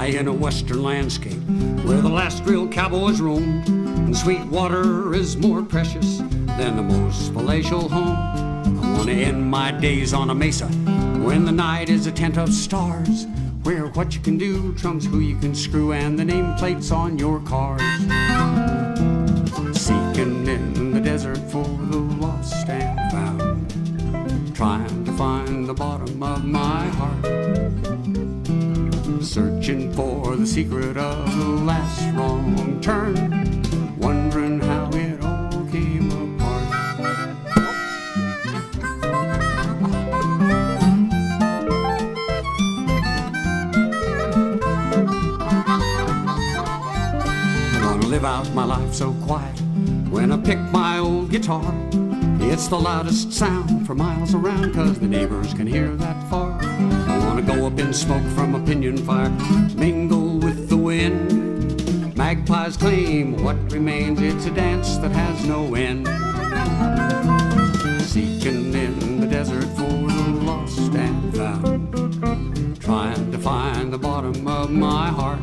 High in a western landscape where the last real cowboys roamed, and sweet water is more precious than the most palatial home. I want to end my days on a mesa when the night is a tent of stars, where what you can do trumps who you can screw and the nameplates on your cars. Seeking in the desert for the lost and found, trying to find the bottom of my heart, searching for the secret of the last wrong turn, wondering how it all came apart. I wanna live out my life so quiet when I pick my old guitar. It's the loudest sound for miles around, 'cause the neighbors can hear that far. I wanna go up in smoke from a pinyon fire, mingle with the wind. Magpies claim what remains, it's a dance that has no end. Seeking in the desert for the lost and found, trying to find the bottom of my heart,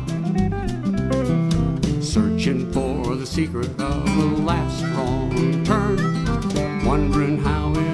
searching for the secret of the last wrong turn, wondering how it